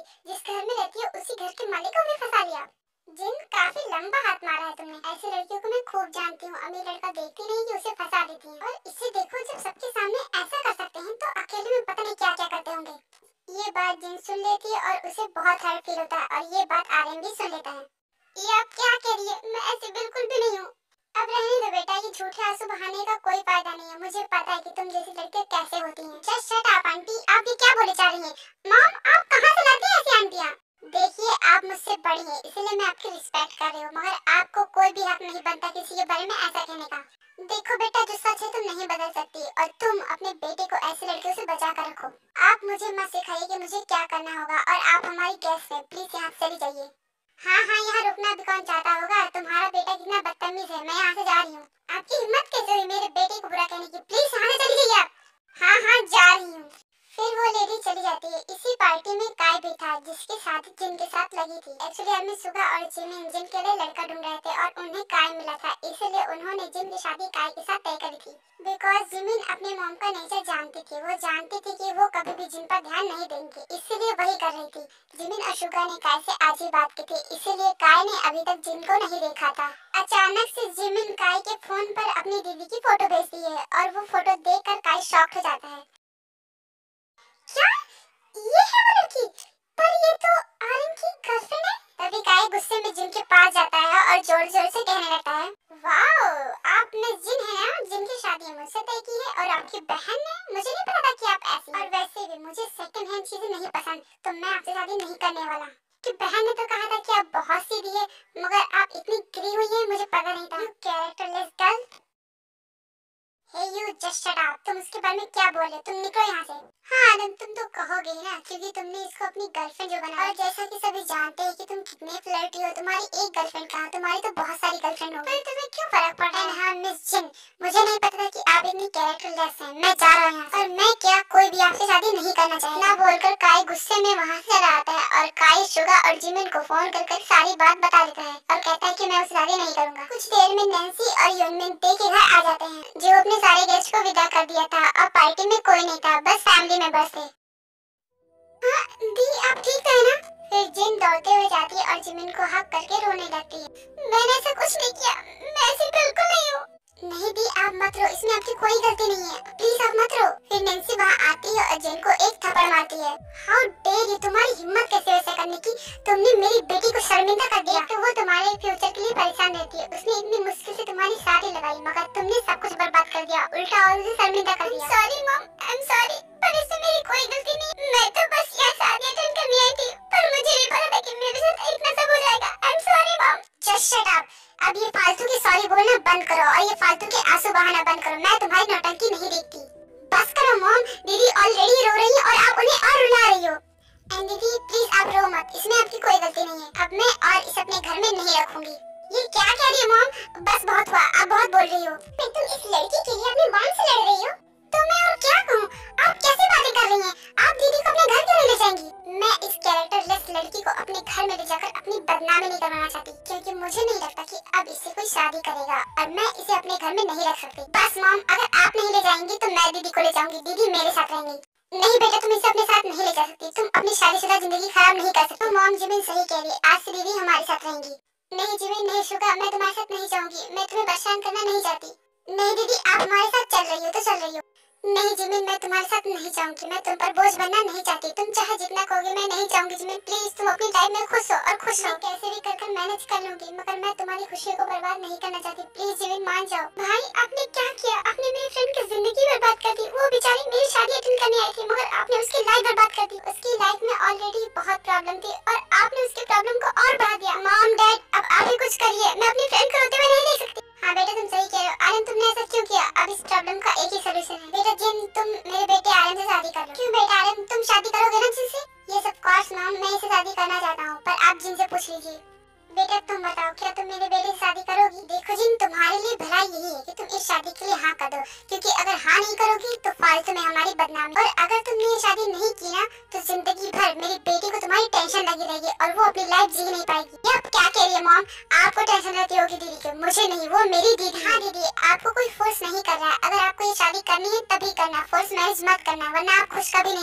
जिस घर में रहती है उसी घर के मालिक को भी फंसा लिया। जिन काफी लंबा हाथ मारा है तुमने। ऐसी लड़कियों को मैं खूब जानती हूँ, अमीर लड़का देखती नहीं कि उसे फंसा देती है। और इससे देखो जब सबके सामने ऐसा कर सकते हैं तो अकेले में पता नहीं क्या क्या करते होंगे। ये बात जिन सुन लेती है और उसे बहुत हर्ट फील होता है और ये बात आर्यन भी सुन लेता है। ये आप क्या कह रही है? मैं ऐसी बिल्कुल भी नहीं हूँ। अब रहने दो बेटा, ये झूठे आंसू बहाने का कोई फायदा नहीं है। मुझे पता है कि तुम जैसी लड़कियां कैसे होती हैं। जस्ट शट अप आंटी, आप ये क्या बोले जा रही हैं? मॉम, आप कहाँ से लाती हैं ऐसी आंटियां? देखिए आप मुझसे बड़ी हैं इसलिए मैं आपकी रिस्पेक्ट कर रही हूँ, मगर आपको कोई भी हक नहीं बनता किसी के बारे में ऐसा कहने का। देखो बेटा, जो सच है तुम नहीं बदल सकती और तुम अपने बेटे को ऐसी लड़कियों से बचा कर रखो। आप मुझे मत सिखाइए कि मुझे क्या करना होगा और आप हमारी गेस्ट हैं, प्लीज यहाँ से चली जाइए। हाँ हाँ, यहाँ रुकना भी कौन चाहता होगा? तुम्हारा बेटा कितना बदतमीज है। मैं यहाँ से जा रही हूँ। आपकी हिम्मत कैसे हुई मेरे बेटे को बुरा कहने की? प्लीज यहाँ से चली जाइए आप। हाँ हाँ, जा रही हूँ। फिर वो लेडी चली जाती है। इसी पार्टी में काय भी था जिसकी शादी जिन के साथ लगी थी। एक्चुअली अमित सुगा और जिमिन जिन के लिए लड़का ढूंढ रहे थे और उन्हें काय मिला था, इसलिए उन्होंने जिन की शादी काय के साथ तय करी थी। बिकॉज जिमिन अपने मॉम का नेचर जानती थी। वो जानती थी कि वो कभी भी जिन पर ध्यान नहीं देंगे, इसीलिए वही कर रही थी। जिमिन और सुगा ने काय से आज ही बात की थी, इसीलिए काय ने अभी तक जिन को नहीं देखा था। अचानक से जिमिन काय के फोन पर अपनी दीदी की फोटो भेजती है और वो फोटो देखकर काय शॉक्ड हो जाता है। क्या ये है वो लड़की? पर ये तो आर्यन की गर्लफ्रेंड है। तभी काय गुस्से में जिन के पास जाता है और जोर जोर से कहने लगता है, वाओ, आपने जिन है ना, जिन की शादी मुझसे तय की है और आपकी बहन ने? मुझे नहीं पता था कि आप ऐसी। और वैसे भी मुझे सेकंड हैंड चीजें नहीं पसंद, तो मैं आपसे शादी नहीं करने वाला। कि बहन ने तो कहा था कि आप बहुत सीधी है, मगर आप इतनी गिरी हुई है, मुझे पता नहीं था। You characterless girl. Hey you, just shut up. तुम उसके बारे में क्या बोले? तुम निकलो यहाँ से। हाँ आनंद, तुम तो कहोगे ना, क्योंकि तुमने इसको अपनी गर्लफ्रेंड जो बना। और जैसा कि सभी जानते हैं कि तुम कितने फ्लर्टी हो, तुम्हारी एक गर्लफ्रेंड कहाँ, तुम्हारी तो बहुत सारी गर्लफ्रेंड हो। फिर तुम्हें क्यों फर्क पड़ रहा है? हाँ मिस जिन, मुझे नहीं पता था कि आप इतनी कैरेक्टरलेस हैं। मैं जा रहा हूँ यहाँ से। और मैं क्या, कोई भी आपसे शादी नहीं करना चाहे ना बोलकर काय गुस्से में वहाँ से चला आता है और काय सुगा और जिमिन को फोन कर कर सारी बात बता देता है और कहता है कि मैं उससे शादी नहीं करूँगा। कुछ देर में नैन्सी और यूनमिन दे के घर आ जाते हैं, जो अपने सारे गेस्ट को विदा कर दिया था। अब पार्टी में कोई नहीं था, बस फैमिली मेंबर्स थे। हाँ दी, आप ठीक है ना? फिर जिन दौड़ते हुए जाती है और जिमिन को हक करके रोने लगती है। मैंने ऐसा कुछ नहीं किया, मैं ऐसी बिल्कुल नहीं हूँ। नहीं दी, आप मत रो, इसमें आपकी कोई गलती नहीं है, प्लीज आप मत रो। फिर नैन्सी वहाँ आती है और जिन को एक थप्पड़ मारती है। हाउ डेयर यू, तुम्हारी हिम्मत कैसे वैसा करने की? तुमने मेरी बेटी को शर्मिंदा कर दिया। तो वो तुम्हारे फ्यूचर के लिए परेशान रहती है, उसने इतनी मुश्किल से तुम्हारी शादी लगाई, मगर तुमने सब कुछ बर्बाद कर दिया, उल्टा और उसे शर्मिंदा कर दिया। Sorry mom, I am sorry, पर इसमें मेरी कोई गलती नहीं। मैं तो बस यहाँ शादी अटेंड करने आई थी, पर मुझे नहीं पता था कि मेरे साथ इतना सब हो जाएगा। I am sorry mom. Just shut up. अब ये फालतू के सॉरी बोलना बंद करो और ये फालतू के आंसू बहाना बंद करो। मैं तुम्हारी नौटंकी नहीं देखती। बस करो मॉम, दीदी ऑलरेडी रो रही है और आप उन्हें और रुला रही हो। एंड दीदी प्लीज आप रो मत, इसमें आपकी कोई गलती नहीं है। अब मैं और इस अपने घर में नहीं रखूंगी। ये क्या कह रही है मॉम? बस बहुत हुआ, आप बहुत बोल रही हो। फिर तुम इस लड़की के लिए अपनी मॉम से लड़ रही हो? तो मैं और क्या कहूँ? आप कैसी बातें कर रही हैं? आप दीदी को अपने घर क्यों ले जाएंगी? मैं इस कैरेक्टरलेस लड़की को अपने घर में ले जाकर अपनी बदनामी नहीं करवाना चाहती, क्योंकि मुझे नहीं लगता कि अब इससे कोई शादी करेगा और मैं इसे अपने घर में नहीं रख सकती। बस मॉम, अगर आप नहीं ले जाएंगी तो मैं दीदी को ले जाऊंगी, दीदी मेरे साथ रहेंगी। नहीं बेटा, तुम इसे अपने साथ नहीं ले जा सकती, तुम अपनी शादीशुदा जिंदगी खराब नहीं कर सकती। मॉम, जिमिन सही कह रही है, आज से दीदी हमारे साथ रहेंगी। नहीं जिमिन, नहीं सुगा, मैं तुम्हारे साथ नहीं जाऊंगी, मैं तुम्हें परेशान करना नहीं चाहती। नहीं दीदी, आप हमारे साथ चल रही हो तो चल रही हो। नहीं जिमिन, मैं तुम्हारे साथ नहीं जाऊंगी, मैं तुम पर बोझ बनना नहीं चाहती। तुम चाहे जितना कहोगे, मैं नहीं जाऊंगी। जिमिन प्लीज, तुम अपनी लाइफ में खुश हो और खुश रहो। कैसे भी कर कर मैनेज कर लूंगी, मगर मैं तुम्हारी खुशी को बर्बाद नहीं करना चाहती। प्लीज जिमिन मान जाओ। भाई आपने क्या किया? आपने मेरी फ्रेंड की जिंदगी बर्बाद कर दी। वो बेचारी मेरी शादी अटेंड करने आई थी, मगर आपने उसकी लाइफ बर्बाद कर दी। उसकी लाइफ में ऑलरेडी बहुत प्रॉब्लम थी और आपने उसकी प्रॉब्लम को और बढ़ा दिया। मॉम डैड, अब आप ही कुछ करिए, मैं अपनी फ्रेंड को रोते हुए नहीं देख सकती। हाँ बेटा, तुम सही कह रहे हो। आर्यन, तुमने ऐसा क्यों किया? अब इस प्रॉब्लम का एक ही सोल्यूशन है। बेटा जिन, तुम मेरे बेटे आर्यन से शादी कर लो। क्यों बेटा आर्यन, तुम शादी करोगे ना जिनसे? ये सब कोर्स मॉम, मैं इसे शादी करना चाहता हूँ, पर आप जिन से पूछ लीजिए। बेटा तुम बताओ, क्या तुम मेरे बेटे से शादी करोगी? देखो जिन, तुम्हारे लिए भला यही है कि तुम इस शादी के लिए हाँ कर दो, क्योंकि अगर हाँ नहीं करोगी तो फालतू में हमारी बदनामी। और अगर तुमने ये शादी नहीं की ना, तो जिंदगी भर मेरी बेटी को तुम्हारी टेंशन लगी रहेगी और वो अपनी लाइफ जी नहीं पाएगी। ये आप क्या कह रही है मॉम? आपको टेंशन रहती होगी दीदी की, मुझे नहीं, वो मेरी दीदी। हाँ दीदी, आपको कोई फोर्स नहीं कर रहा है। अगर आपको ये शादी करनी है तभी करना, फोर्स मैरिज मत करना, वरना आप खुश कभी नहीं रही।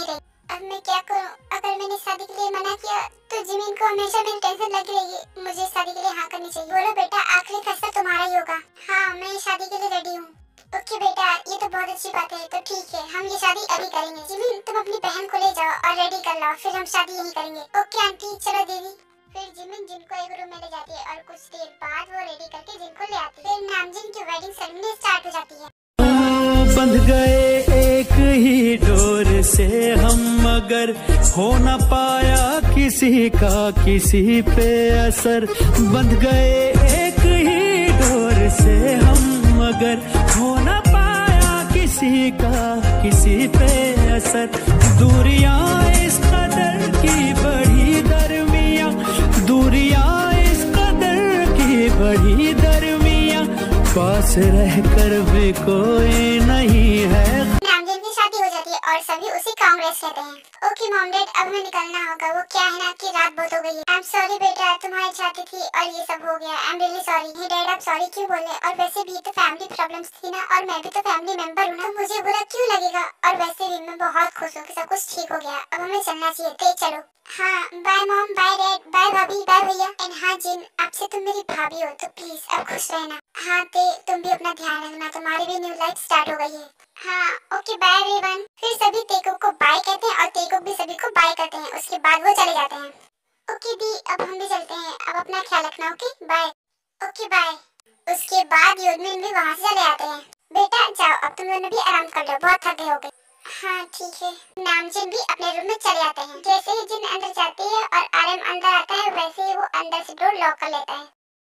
अब मैं क्या करूं? अगर मैंने शादी के लिए मना किया तो जिमिन को हमेशा मेरी टेंशन लगी रहेगी। मुझे शादी के लिए हाँ करनी चाहिए। बोलो बेटा, आखिरी फैसला तुम्हारा ही होगा। हाँ, मैं शादी के लिए रेडी हूँ। ओके बेटा, ये तो बहुत अच्छी बात है। तो ठीक है, हम ये शादी अभी करेंगे। जिमिन, तुम अपनी बहन को ले जाओ और रेडी कर लो, फिर हम शादी यही करेंगे। ओके आंटी, चलो दीदी। फिर जिमिन जिन को एक रूम में ले जाती है और कुछ देर बाद वो रेडी करके जिन को ले आती है। फिर नामजिन की वेडिंग सेरेमनी स्टार्ट हो जाती है। बंध गए एक ही डोर से हम, मगर हो न पाया किसी का किसी पे असर। बंध गए एक ही डोर से हम, मगर हो न पाया किसी का किसी पे असर। दूरियां इस कदर की बढ़ी दरमियां, दूरियां इस कदर की बढ़ी दरमियां, पास रहकर भी कोई नहीं है। नामजिन की शादी हो जाती है और सभी उसी कांग्रेस कहते हैं। ओके मॉम डैड, अब हमें निकलना होगा। वो क्या है ना कि रात बहुत हो गई है। आई एम सॉरी बेटा, तुम्हारी शादी थी और ये सब हो गया। I am really sorry. Hey dad, आप सॉरी क्यों बोले? और वैसे भी तो फैमिली प्रॉब्लम्स थी ना, और मैं भी तो फैमिली मेंबर हूँ ना, तो मुझे बुरा क्यों लगेगा? और वैसे भी मैं बहुत खुश हूँ कि सब कुछ ठीक हो गया। अब हमें चलना चाहिए। तो चलो। हाँ, bye mom, bye dad, bye भाभी, बाय भैया। एंड हाँ जिन, आपसे तुम मेरी भाभी हो तो प्लीज अब खुश रहना। हाँ ते, तुम भी अपना ध्यान रखना, तुम्हारी भी न्यू लाइफ स्टार्ट हो गई है। हाँ ओके, बाय एवरीवन। फिर सभी तेको को बाय कहते हैं और तेको भी सभी को बाय करते हैं। उसके बाद वो चले जाते हैं। ओके दी, अब हम भी चलते हैं। अब अपना ख्याल रखना। Okay bye. Okay bye. उसके बाद योडमिन भी वहाँ से चले आते हैं। बेटा जाओ, अब तुम दोनों भी आराम कर लो, बहुत थके हो गए। हाँ ठीक है। नामजिन भी अपने रूम में चले आते हैं। जैसे ही जिन अंदर जाती है और आरएम अंदर आता है, वैसे ही वो अंदर से डोर लॉक कर लेता है।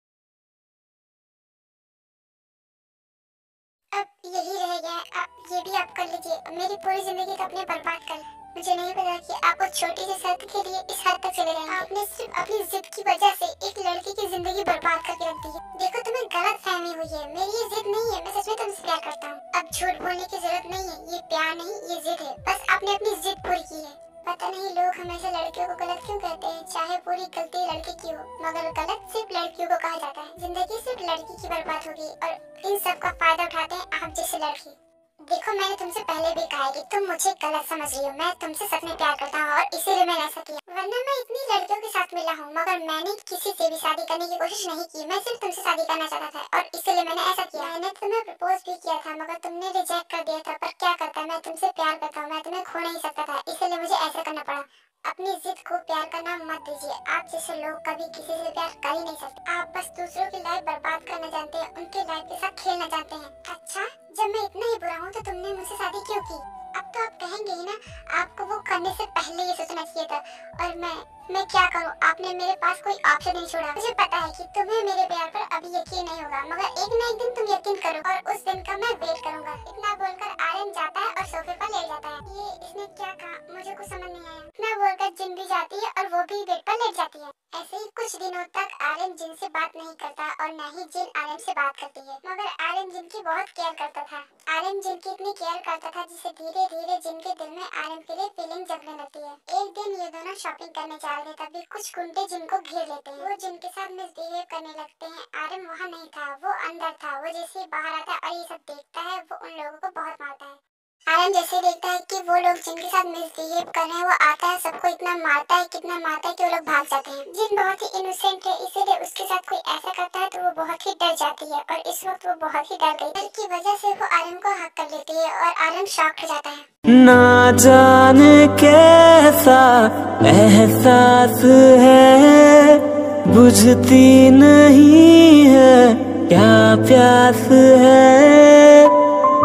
अब यही रह गया, अब ये भी आप कर लीजिए। मेरी पूरी जिंदगी तो अपने बर्बाद कर। मुझे नहीं पता कि आप उस छोटी सी शर्त के लिए इस हद तक चले गए। आपने सिर्फ अपनी जिद की वजह से एक लड़की की जिंदगी बर्बाद करके रख दी है। देखो, तुम्हें गलत फहमी हुई है। मेरी ये जिद नहीं है, मैं सच में तुमसे प्यार करता हूँ। अब झूठ बोलने की जरूरत नहीं है। ये प्यार नहीं, ये जिद है। बस आपने अपनी जिद पूरी की है। पता नहीं लोग हमेशा लड़कियों को गलत क्यों कहते हैं, चाहे पूरी गलती लड़के की हो, मगर गलत सिर्फ लड़कियों को कहा जाता है। जिंदगी सिर्फ लड़की की बर्बाद होगी और इन सब का फायदा उठाते हैं आप जैसे लड़की। देखो, मैंने तुमसे पहले भी कहा है कि तुम मुझे गलत समझ रही हो। मैं तुमसे सच में प्यार करता हूँ और इसीलिए मैंने ऐसा किया। वरना मैं इतनी लड़कियों के साथ मिला हूँ, मगर मैंने किसी से भी शादी करने की कोशिश नहीं की। मैं सिर्फ तुमसे शादी करना चाहता था और इसीलिए मैंने ऐसा किया। मैंने तुम्हें प्रपोज भी किया था, मगर तुमने रिजेक्ट कर दिया था। पर क्या करता, मैं तुमसे प्यार करता हूँ, मैं तुम्हें खो नहीं सकता था, इसलिए मुझे ऐसा करना पड़ा। अपनी जिद को प्यार का नाम मत दीजिए। आप जैसे लोग कभी किसी से प्यार कर ही नहीं सकते। आप बस दूसरों की लाइफ बर्बाद करना जानते हैं, उनकी लाइफ के साथ खेलना जानते हैं। अच्छा, जब मैं इतना ही बुरा हूँ तो तुमने मुझसे शादी क्यों की? अब तो आप कहेंगे ही ना, आपको वो करने से पहले ये सोचना चाहिए था। और मैं मैं क्या करूँ? आपने मेरे पास कोई ऑप्शन नहीं छोड़ा। मुझे पता है कि तुम्हें मेरे प्यार पर अभी यकीन नहीं होगा, मगर एक न एक दिन तुम यकीन करो और उस दिन का मैं वेट करूंगा। इतना बोलकर आर्यन जाता है और सोफे पर लेट जाता है। ये इसने क्या कहा, मुझे कुछ समझ नहीं आया। इतना बोलकर जिन भी जाती है और वो भी बेड पर लेट जाती है। ऐसे ही कुछ दिनों तक आर्यन जिन से बात नहीं करता और न ही जिन आर्यन से बात करती है। मगर आर्यन जिन की बहुत केयर करता था। आर्यन जिन की इतनी केयर करता था जिससे धीरे धीरे जिन के दिल में आर्यन के लिए फीलिंग जगने लगती है। एक दिन ये दोनों शॉपिंग करने जा रहे थे, तभी कुछ गुंडे जिनको घेर लेते हैं। वो जिनके साथ मिसबिहेव करने लगते हैं। आर्यन वहाँ नहीं था, वो अंदर था। वो जैसे ही बाहर आता है और ये सब देखता है, वो उन लोगों को बहुत मारता है। आर्यन जैसे देखता है कि वो लोग जिनके साथ मिसबिहेव कर रहे हैं, वो आता है, सबको इतना मारता है, कितना मारता है कि वो लोग भाग जाते हैं। जिन बहुत ही इनोसेंट है, इसीलिए उसके साथ कोई ऐसा करता है तो वो बहुत ही डर जाती है और इस वक्त वो बहुत ही डर गई। डर की वजह से वो आर्यन को हक कर लेती है और आर्यन शॉक हो जाता है। ना जाने कैसा एहसास है, बुझती नहीं है क्या प्यास है।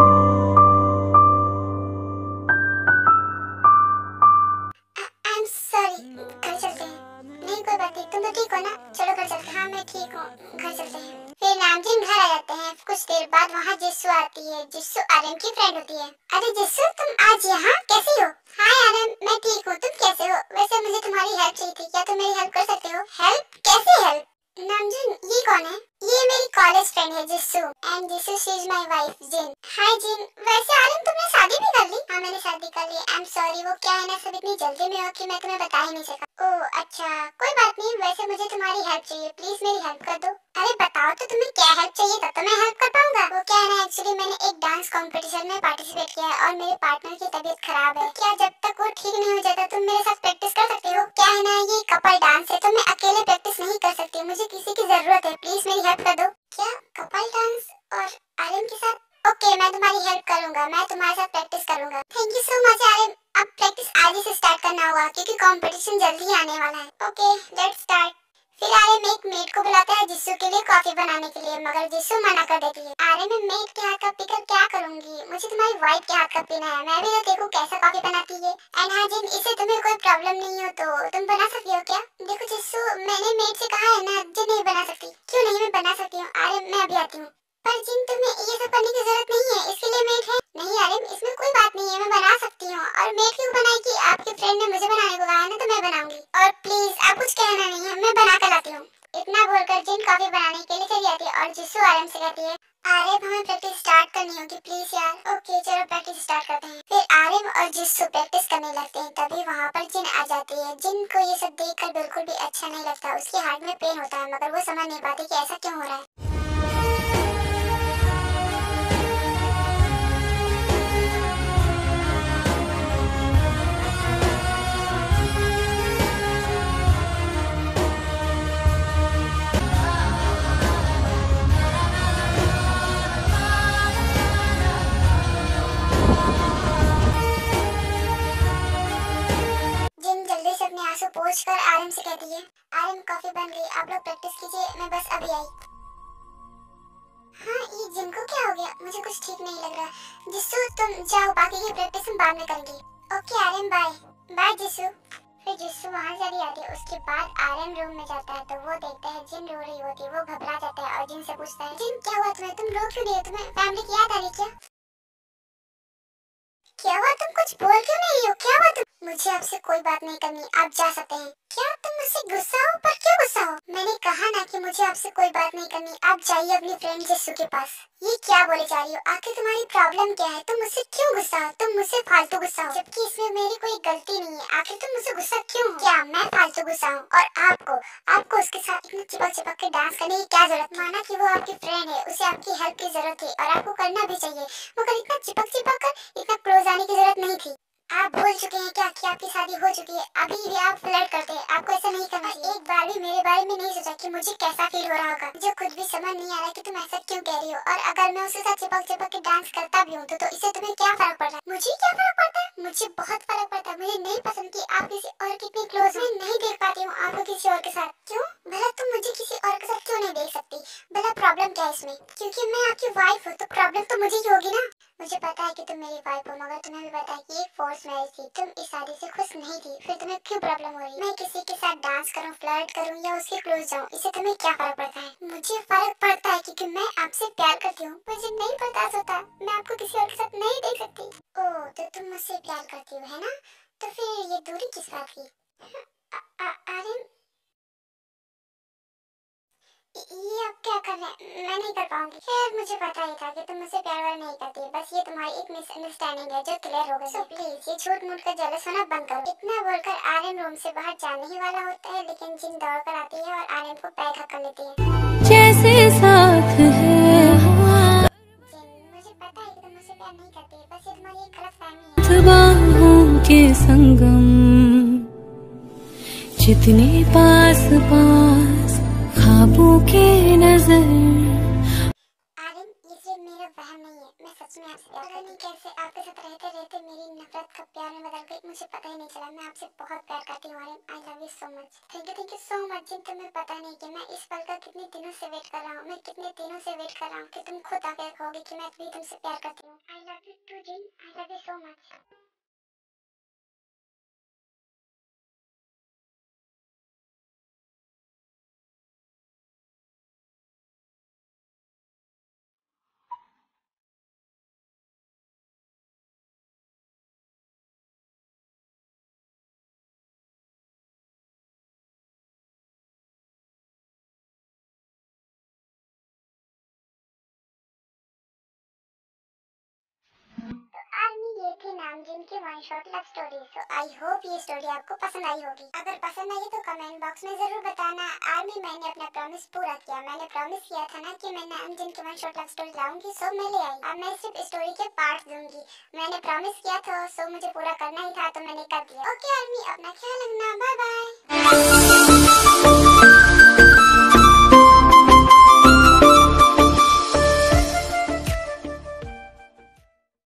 कुछ देर बाद वहाँ जिस्सू आती है। जिस्सू आर्यन की फ्रेंड होती है। अरे जिस्सू, तुम आज यहाँ कैसी हो? हाय आर्यन, मैं ठीक हूँ, तुम कैसे हो? वैसे मुझे तुम्हारी हेल्प चाहिए थी, क्या तुम मेरी हेल्प कर सकते हो? हेल्प? कैसी हेल्प? नामजिन, ये कौन है? ये मेरी कॉलेज फ्रेंड है Jisoo, and Jisoo she is my wife Jin. Hi Jin, वैसे आर्यन तुमने शादी भी कर ली? हाँ मैंने शादी कर ली। आई एम सॉरी, वो क्या है ना, सब इतनी जल्दी में हो कि मैं तुम्हें बता ही नहीं सका। ओह अच्छा, कोई बात नहीं। वैसे मुझे तुम्हारी हेल्प चाहिए, प्लीज मेरी हेल्प कर दो। अरे बताओ बताओ तो तुम्हें क्या हेल्प चाहिए, तब तो मैं हेल्प कर पाऊंगा। वो क्या है ना, एक्चुअली मैंने एक डांस कंपटीशन में पार्टिसिपेट किया है और मेरे पार्टनर की तबीयत खराब है। क्या जब तक वो ठीक नहीं हो जाता तुम मेरे साथ प्रैक्टिस कर सकती हो? क्या है ना, ये कपल डांस है तो मैं अकेले प्रैक्टिस नहीं कर सकती, मुझे किसी की जरूरत है, प्लीज मेरी हेल्प कर दो। क्या कपल डांस और आर्यन के साथ? ओके मैं तुम्हारी हेल्प करूंगा, मैं तुम्हारे साथ प्रैक्टिस करूंगा। Thank you so much Aryan. अब प्रैक्टिस आज ही से स्टार्ट करना होगा क्योंकि कंपटीशन जल्दी ही आने वाला है। Okay let's start. फिर आर्यन एक मेड को बुलाता है जिस्सू के लिए कॉफी बनाने के लिए, मगर जिस्सू मना कर देती है। आर्यन मैं मेड के हाथ का पीकर क्या करूंगी, मुझे तुम्हारी वाइफ के हाथ का पीना है, मैं भी तो देखूं कैसा कॉफी बनाती है। एंड हाँ जिन, इससे तुम्हें कोई प्रॉब्लम नहीं हो तो तुम बना सकती हो क्या? देखो जिस्सू, मैंने मेड से कहा है ना, जिन नहीं बना सकती। क्यों नहीं, मैं बना सकती हूँ आर्यन, मैं अभी आती हूँ। पर जिन तुम्हें ये सब करने की जरूरत नहीं है, इसके लिए मेड है। नहीं आर्यन इसमें कोई बात नहीं है, मैं बना सकती हूँ। और मेड क्यों बनाएगी, आपके फ्रेंड ने मुझे बनाने को कहा है ना तो मैं बनाऊंगी। और प्लीज आप कुछ कहना नहीं है, मैं बना कर लाती हूँ। इतना बोलकर जिन कॉफी बनाने के लिए चली जाती है और जिस्सू आर्यन से कहती है आर्यन हमें प्रैक्टिस स्टार्ट करनी होगी प्लीज यार। ओके चलो प्रैक्टिस स्टार्ट करते हैं। फिर आर्यन और जिस्सू प्रैक्टिस करने लगते हैं, तभी वहाँ पर जिन आ जाती है। जिन को ये सब देखकर बिल्कुल भी अच्छा नहीं लगता, उसके हार्ट में पेन होता है मगर वो समझ नहीं पाती कि ऐसा क्यों हो रहा है। आंसू पोंछकर आर्यन से कहती है आर्यन कॉफी बन गई, आप लोग प्रैक्टिस कीजिए, मैं बस अभी आई। हाँ ये जिन को क्या हो गया, मुझे कुछ ठीक नहीं लग रहा। जिस्सू तुम जाओ, बाकी की प्रैक्टिस हम बाद में करेंगे। Okay Aryan bye. Bye Jisoo. फिर जिस्सू वहाँ चली आती है। उसके बाद आर्यन रूम में जाता है तो वो देखता है जिन रो रही होती है। वो घबरा जाता है और जिन से पूछता है जिन क्या हुआ तुम्हें, तुम रो क्यों रही हो, तुम्हें फैमिली की याद आ रही क्या? क्या हुआ, तुम कुछ बोल क्यों नहीं हो, क्या हुआ तुम? मुझे आपसे कोई बात नहीं करनी, आप जा सकते हैं। क्या तुम मुझसे गुस्सा हो, पर क्यों गुस्सा हो? मैंने कहा ना कि मुझे आपसे कोई बात नहीं करनी, आप जाइए अपनी फ्रेंड जिस्सू के पास। ये क्या बोले जा रही हो, आखिर तुम्हारी प्रॉब्लम क्या है, तुम मुझसे क्यों गुस्सा हो? तुम मुझसे फालतू गुस्सा हो, जबकि इसमें मेरी कोई गलती नहीं है। आखिर तुम मुझसे गुस्सा क्यों हो? क्या मैं फालतू गुस्सा हूँ? और आपको आपको उसके साथ इतना चिपक चिपक के डांस करने की क्या जरूरत? माना कि वो आपकी फ्रेंड है, उसे आपकी हेल्प की जरूरत थी और आपको करना भी चाहिए, मगर इतना चिपक चिपक कर इतना क्लोज आने की जरूरत नहीं थी। आप भूल चुके हैं क्या कि आपकी शादी हो चुकी है? अभी भी आप फ्लर्ट करते हैं, आपको ऐसा नहीं करना चाहिए। एक बार भी मेरे बारे में नहीं सोचा कि मुझे कैसा फील हो रहा होगा। मुझे खुद भी समझ नहीं आ रहा कि तुम ऐसा क्यों कह रही हो। और अगर मैं उसके साथ चिपक चिपक के डांस करता भी हूँ तो, तो इससे तुम्हें क्या फर्क पड़ रहा है? मुझे क्या फर्क पड़ता है? मुझे बहुत फर्क पड़ता है। मुझे नहीं पसंद कि आप किसी और कितनी क्लोज में नहीं देख पाती हूँ आपको किसी और के साथ। क्यों भला तुम मुझे किसी और के साथ क्यों नहीं देख सकती? भला प्रॉब्लम क्या है इसमें? क्योंकि मैं आपकी वाइफ हूँ तो प्रॉब्लम तो मुझे ही होगी ना। मुझे पता है कि तुम मेरी वाइफ हो, मगर तुम्हें भी पता है कि एक फोर्स मैरिज थी, तुम इस शादी से खुश नहीं थी, फिर तुम्हें क्यों प्रॉब्लम हो रही है? मैं किसी के साथ डांस करूं, फ्लर्ट करूं या उसके क्लोज जाऊं, इससे तुम्हें क्या फर्क पड़ता है? मुझे फर्क पड़ता है क्योंकि मैं आपसे प्यार करती हूँ। मुझे नहीं बर्दाश्त होता, मैं आपको किसी और के साथ नहीं देख सकती। ओह तो तुम मुझसे प्यार करती हो है ना, तो फिर ये दूरी किस बात की? आर्यन ये आप क्या कर रहे हैं, मैं नहीं कर पाऊंगी। खैर मुझे पता ही था कि तुम मुझसे प्यार वार नहीं करती, बस ये तुम्हारी एक मिसअंडरस्टैंडिंग है जो क्लियर हो गई। सो प्लीज ये झूठ मूठ कर जेलस होना बंद करो। इतना बोलकर आर्यन रूम से बाहर जाने ही वाला होता है, लेकिन जिन दौड़ कर आती है और आर्यन को पैर कर लेती है। जैसे साथ है जिन मुझे पता है कि तुम मुझसे प्यार नहीं करती, बस ये तुम्हारी एक गलतफहमी है। बाहों के संगम, जितने पास पास ख्वाबों के नजर। आर्यन ये सिर्फ मेरा वहम नहीं है, मैं सच में आपसे प्यार करती हूँ। कैसे आपके साथ रहते रहते मेरी नफरत का प्यार में बदल गई, मुझे पता ही नहीं चला। मैं आपसे बहुत प्यार करती हूँ Aryan, I love you so much. Thank you thank you so much Jin, तुम्हें पता नहीं कि मैं इस पल का कितने दिनों से वेट कर रहा हूँ। मैं कितने दिनों से वेट कर रहा हूँ कि तुम खुद आकर कहोगे कि मैं भी तुमसे प्यार करती हूँ। I love you too Jin, I love you so much. Army ये थी नामजिन की one shot love story. So I hope ये स्टोरी आपको पसंद आई होगी। अगर पसंद आई तो कमेंट बॉक्स में जरूर बताना। आर्मी मैंने अपना प्रॉमिस पूरा किया। मैंने प्रॉमिस किया था ना कि मैं नामजिन की वन शॉट लव स्टोरी लाऊंगी, सो मैं ले आई। अब मैं सिर्फ स्टोरी के पार्ट दूंगी। मैंने प्रॉमिस किया था, सो मुझे पूरा करना ही था, तो मैंने कर दिया। ओके आर्मी, अपना ख्याल रखना। Bye bye.